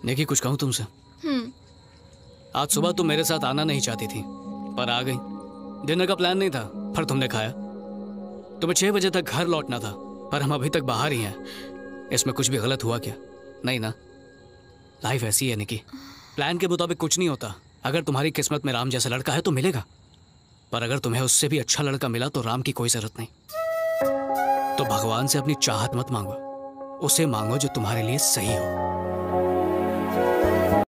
निकी, कुछ कहूँ तुमसे? आज सुबह तुम मेरे साथ आना नहीं चाहती थी, पर आ गई। डिनर का प्लान नहीं था, पर तुमने खाया। तुम्हें 6 बजे तक घर लौटना था, पर हम अभी तक बाहर ही हैं। इसमें कुछ भी गलत हुआ क्या? नहीं ना? लाइफ ऐसी है निकी, प्लान के मुताबिक कुछ नहीं होता। अगर तुम्हारी किस्मत में राम जैसा लड़का है तो मिलेगा, पर अगर तुम्हें उससे भी अच्छा लड़का मिला तो राम की कोई जरूरत नहीं। तो भगवान से अपनी चाहत मत मांगो, उसे मांगो जो तुम्हारे लिए सही हो।